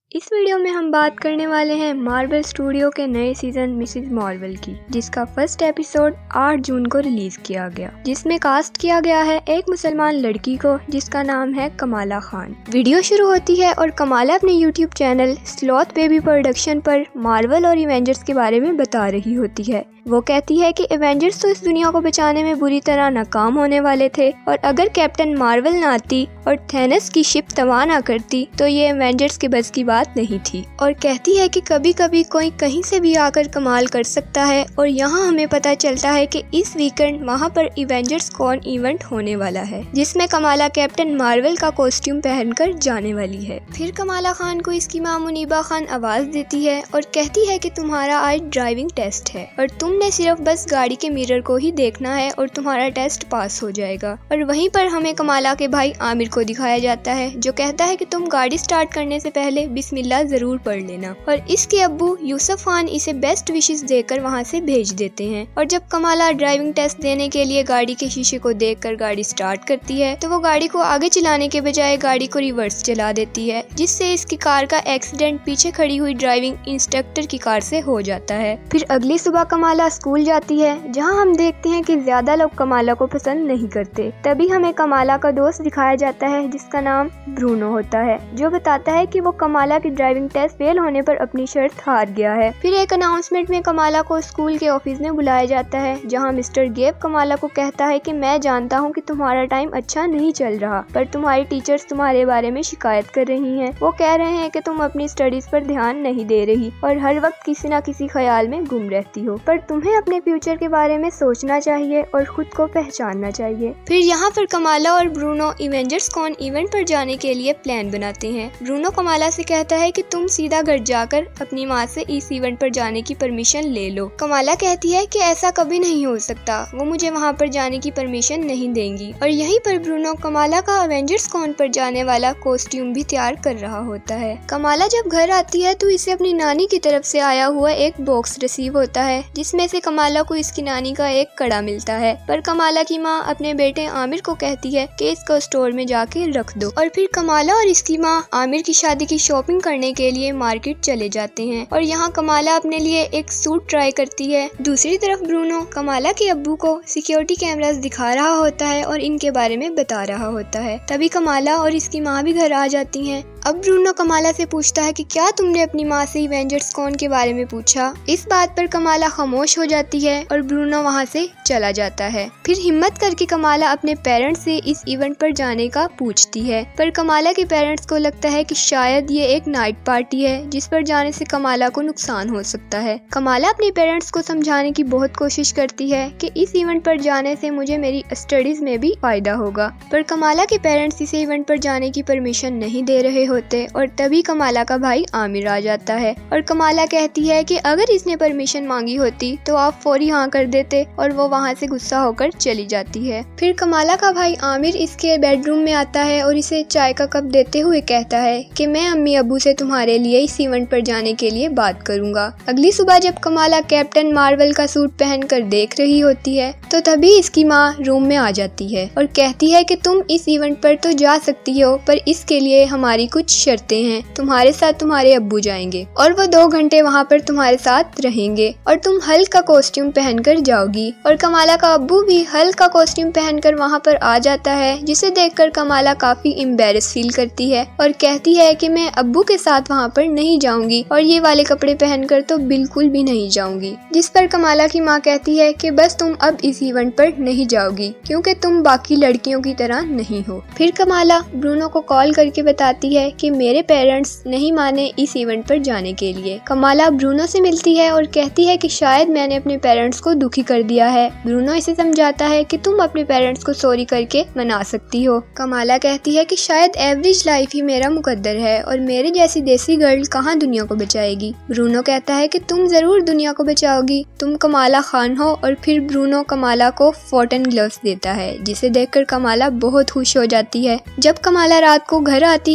इस वीडियो में हम बात करने वाले हैं मार्वल स्टूडियो के नए सीजन मिसेस मार्वल की, जिसका फर्स्ट एपिसोड 8 जून को रिलीज किया गया, जिसमें कास्ट किया गया है एक मुसलमान लड़की को जिसका नाम है कमाला खान। वीडियो शुरू होती है और कमाला अपने YouTube channel sloth baby production पर मार्वल और एवेंजर्स के बारे में बता रही होती है। वो कहती है कि एवेंजर्स तो इस दुनिया को बचाने में बुरी तरह नाकाम होने वाले थे और अगर कैप्टन मार्वल ना आती और थैनोस की शिप तबाह ना करती तो ये एवेंजर्स के बस की बात नहीं थी। और कहती है कि कभी कभी कोई कहीं से भी आकर कमाल कर सकता है और यहाँ हमें पता चलता है कि इस वीकेंड वहाँ पर एवेंजर्स कॉन इवेंट होने वाला है, जिसमें कमाला कैप्टन मार्वल का कॉस्ट्यूम पहनकर जाने वाली है। फिर कमाला खान को इसकी माँ मुनीबा खान आवाज देती है और कहती है कि तुम्हारा आज ड्राइविंग टेस्ट है और तुमने सिर्फ बस गाड़ी के मिरर को ही देखना है और तुम्हारा टेस्ट पास हो जाएगा। और वहीं पर हमें कमाला के भाई आमिर को दिखाया जाता है, जो कहता है कि तुम गाड़ी स्टार्ट करने से पहले बिस्मिल्लाह जरूर पढ़ लेना। और इसके अब्बू यूसुफ खान इसे बेस्ट विशेस देकर वहाँ से भेज देते हैं। और जब कमाला ड्राइविंग टेस्ट देने के लिए गाड़ी के शीशे को देखकर गाड़ी स्टार्ट करती है तो वो गाड़ी को आगे चलाने के बजाय गाड़ी को रिवर्स चला देती है, जिससे इसकी कार का एक्सीडेंट पीछे खड़ी हुई ड्राइविंग इंस्ट्रक्टर की कार से हो जाता है। फिर अगली सुबह कमाला स्कूल जाती है, जहां हम देखते हैं कि ज्यादा लोग कमाला को पसंद नहीं करते। तभी हमें कमाला का दोस्त दिखाया जाता है जिसका नाम ब्रूनो होता है, जो बताता है कि वो कमाला की ड्राइविंग टेस्ट फेल होने पर अपनी शर्त हार गया है। फिर एक अनाउंसमेंट में कमाला को स्कूल के ऑफिस में बुलाया जाता है, जहाँ मिस्टर गेब कमाला को कहता है कि मैं जानता हूँ कि तुम्हारा टाइम अच्छा नहीं चल रहा, पर तुम्हारी टीचर्स तुम्हारे बारे में शिकायत कर रही हैं। वो कह रहे हैं कि तुम अपनी स्टडीज पर ध्यान नहीं दे रही और हर वक्त किसी न किसी ख्याल में गुम रहती हो, पर तुम्हें अपने फ्यूचर के बारे में सोचना चाहिए और खुद को पहचानना चाहिए। फिर यहाँ पर कमाला और ब्रूनो एवेंजर्स कॉन इवेंट पर जाने के लिए प्लान बनाते हैं। ब्रूनो कमाला से कहता है कि तुम सीधा घर जाकर अपनी माँ से इस इवेंट पर जाने की परमिशन ले लो। कमाला कहती है कि ऐसा कभी नहीं हो सकता, वो मुझे वहाँ पर जाने की परमिशन नहीं देंगी। और यहीं पर ब्रूनो कमाला का एवेंजर्स कॉन पर जाने वाला कॉस्ट्यूम भी तैयार कर रहा होता है। कमाला जब घर आती है तो इसे अपनी नानी की तरफ से आया हुआ एक बॉक्स रिसीव होता है, जिसमें से कमाला को इसकी नानी का एक कड़ा मिलता है। पर कमाला की माँ अपने बेटे आमिर को कहती है कि इसको स्टोर में जाके रख दो। और फिर कमाला और इसकी माँ आमिर की शादी की शॉपिंग करने के लिए मार्केट चले जाते हैं और यहाँ कमाला अपने लिए एक सूट ट्राई करती है। दूसरी तरफ ब्रूनो कमाला के अब्बू को सिक्योरिटी कैमरास दिखा रहा होता है और इनके बारे में बता रहा होता है। तभी कमाला और इसकी माँ भी घर आ जाती हैं। अब ब्रूनो कमाला से पूछता है कि क्या तुमने अपनी माँ से एवेंजर्स कॉन के बारे में पूछा। इस बात पर कमाला खामोश हो जाती है और ब्रूनो वहाँ से चला जाता है। फिर हिम्मत करके कमाला अपने पेरेंट्स से इस इवेंट पर जाने का पूछती है, पर कमाला के पेरेंट्स को लगता है कि शायद ये एक नाइट पार्टी है जिस पर जाने से कमाला को नुकसान हो सकता है। कमाला अपने पेरेंट्स को समझाने की बहुत कोशिश करती है कि इस इवेंट पर जाने से मुझे मेरी स्टडीज में भी फायदा होगा, पर कमाला के पेरेंट्स इसे इवेंट पर जाने की परमिशन नहीं दे रहे होते। और तभी कमाला का भाई आमिर आ जाता है और कमाला कहती है कि अगर इसने परमिशन मांगी होती तो आप फौरी हाँ कर देते, और वो वहाँ से गुस्सा होकर चली जाती है। फिर कमाला का भाई आमिर इसके बेडरूम में आता है और इसे चाय का कप देते हुए कहता है कि मैं अम्मी अब्बू से तुम्हारे लिए इस इवेंट पर जाने के लिए बात करूंगा। अगली सुबह जब कमाला कैप्टन मार्वल का सूट पहनकर देख रही होती है तो तभी इसकी माँ रूम में आ जाती है और कहती है कि तुम इस इवेंट पर तो जा सकती हो, पर इसके लिए हमारी कुछ शर्तें हैं। तुम्हारे साथ तुम्हारे अब्बू जाएंगे और वो 2 घंटे वहाँ पर तुम्हारे साथ रहेंगे और तुम हल्क का कॉस्ट्यूम पहनकर जाओगी। और कमाला का अब्बू भी हल्क का कॉस्ट्यूम पहनकर वहाँ पर आ जाता है, जिसे देखकर कमाला काफी एम्बैरेस फील करती है और कहती है कि मैं अब्बू के साथ वहाँ पर नहीं जाऊंगी और ये वाले कपड़े पहनकर तो बिल्कुल भी नहीं जाऊंगी। जिस पर कमाला की माँ कहती है कि बस तुम अब इस इवेंट पर नहीं जाओगी क्योंकि तुम बाकी लड़कियों की तरह नहीं हो। फिर कमाला ब्रूनो को कॉल करके बताती है कि मेरे पेरेंट्स नहीं माने इस इवेंट पर जाने के लिए। कमाला ब्रूनो से मिलती है और कहती है कि शायद मैंने अपने पेरेंट्स को दुखी कर दिया है। ब्रूनो इसे समझाता है कि तुम अपने पेरेंट्स को सॉरी करके मना सकती हो। कमाला कहती है कि शायद एवरेज लाइफ ही मेरा मुकद्दर है और मेरे जैसी देसी गर्ल कहाँ दुनिया को बचाएगी। ब्रूनो कहता है कि तुम जरूर दुनिया को बचाओगी, तुम कमाला खान हो। और फिर ब्रूनो कमाला को कॉटन ग्लव्स देता है, जिसे देखकर कमाला बहुत खुश हो जाती है। जब कमाला रात को घर आती है तो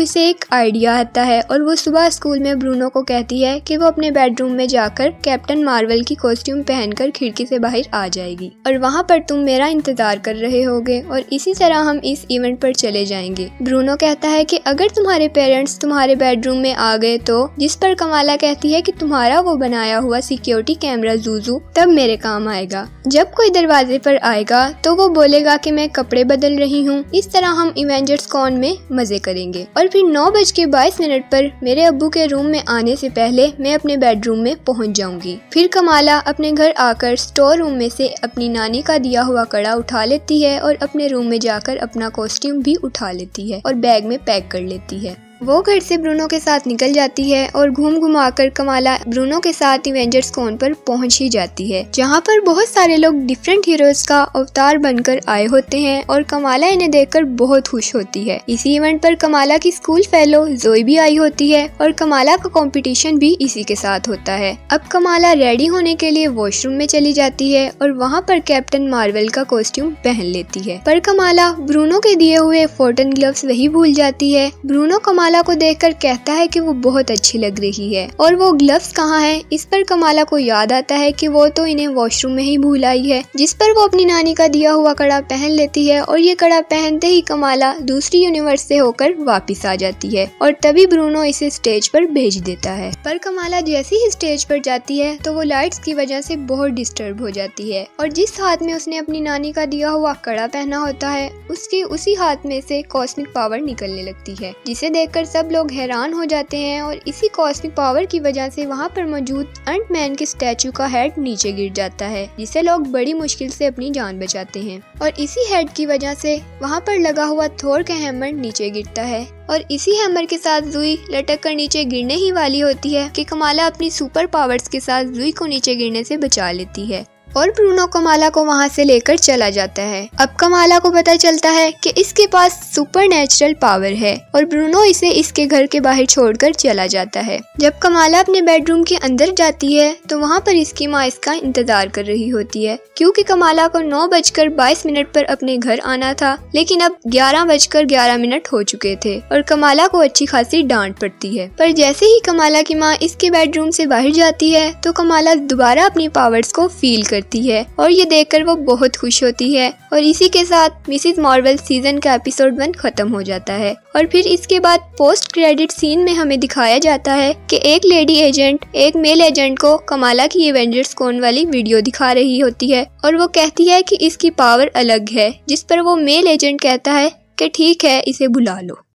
से एक आइडिया आता है और वो सुबह स्कूल में ब्रूनो को कहती है कि वो अपने बेडरूम में जाकर कैप्टन मार्वल की कॉस्ट्यूम पहनकर खिड़की से बाहर आ जाएगी और वहाँ पर तुम मेरा इंतजार कर रहे होगे और इसी तरह हम इस इवेंट पर चले जाएंगे। ब्रूनो कहता है कि अगर तुम्हारे पेरेंट्स तुम्हारे बेडरूम में आ गए तो, जिस पर कमाला कहती है कि तुम्हारा वो बनाया हुआ सिक्योरिटी कैमरा जूजू तब मेरे काम आएगा। जब कोई दरवाजे पर आएगा तो वो बोलेगा कि मैं कपड़े बदल रही हूँ। इस तरह हम इवेंजर्स कॉन में मजे करेंगे और फिर 9:22 पर मेरे अब्बू के रूम में आने से पहले मैं अपने बेडरूम में पहुँच जाऊंगी। फिर कमाला अपने घर आकर स्टोर रूम में से अपनी नानी का दिया हुआ कड़ा उठा लेती है और अपने रूम में जाकर अपना कॉस्ट्यूम भी उठा लेती है और बैग में पैक कर लेती है। वो घर से ब्रूनो के साथ निकल जाती है और घूम घुमाकर कमाला ब्रूनो के साथ इवेंजर्स कॉन पर पहुंच ही जाती है, जहां पर बहुत सारे लोग डिफरेंट हीरोज का अवतार बनकर आए होते हैं और कमाला इन्हें देखकर बहुत खुश होती है। इसी इवेंट पर कमाला की स्कूल फेलो जोई भी आई होती है और कमाला का कंपटीशन भी इसी के साथ होता है। अब कमाला रेडी होने के लिए वॉशरूम में चली जाती है और वहाँ पर कैप्टन मार्वल का कॉस्ट्यूम पहन लेती है, पर कमाला ब्रूनो के दिए हुए फोर्टन ग्लव्स वही भूल जाती है। ब्रूनो कमाला को देखकर कहता है कि वो बहुत अच्छी लग रही है और वो ग्लव्स कहाँ हैं। इस पर कमाला को याद आता है कि वो तो इन्हें वॉशरूम में ही भूल आई है, जिस पर वो अपनी नानी का दिया हुआ कड़ा पहन लेती है और ये कड़ा पहनते ही कमाला दूसरी यूनिवर्स से होकर वापस आ जाती है और तभी ब्रूनो इसे स्टेज पर भेज देता है। पर कमाला जैसे ही स्टेज पर जाती है तो वो लाइट्स की वजह से बहुत डिस्टर्ब हो जाती है और जिस हाथ में उसने अपनी नानी का दिया हुआ कड़ा पहना होता है उसके उसी हाथ में से कॉस्मिक पावर निकलने लगती है, जिसे देखकर सब लोग हैरान हो जाते हैं और इसी कॉस्मिक पावर की वजह से वहाँ पर मौजूद अंट मैन के स्टैचू का हेड नीचे गिर जाता है, जिससे लोग बड़ी मुश्किल से अपनी जान बचाते हैं और इसी हेड की वजह से वहाँ पर लगा हुआ थोर का हैमर नीचे गिरता है और इसी हैमर के साथ जुई लटक कर नीचे गिरने ही वाली होती है कि कमाला अपनी सुपर पावर्स के साथ जुई को नीचे गिरने से बचा लेती है और ब्रूनो कमाला को वहाँ से लेकर चला जाता है। अब कमाला को पता चलता है कि इसके पास सुपर नेचुरल पावर है और ब्रूनो इसे इसके घर के बाहर छोड़कर चला जाता है। जब कमाला अपने बेडरूम के अंदर जाती है तो वहाँ पर इसकी माँ इसका इंतजार कर रही होती है, क्योंकि कमाला को 9:22 पर अपने घर आना था, लेकिन अब 11:11 हो चुके थे और कमाला को अच्छी खासी डांट पड़ती है। पर जैसे ही कमाला की माँ इसके बेडरूम से बाहर जाती है तो कमाला दोबारा अपनी पावर्स को फील करती है और ये देखकर वो बहुत खुश होती है और इसी के साथ मिसेस मार्वल सीजन का एपिसोड 1 खत्म हो जाता है। और फिर इसके बाद पोस्ट क्रेडिट सीन में हमें दिखाया जाता है कि एक लेडी एजेंट एक मेल एजेंट को कमाला की एवेंजर्स कॉन वाली वीडियो दिखा रही होती है और वो कहती है कि इसकी पावर अलग है, जिस पर वो मेल एजेंट कहता है कि ठीक है, इसे बुला लो।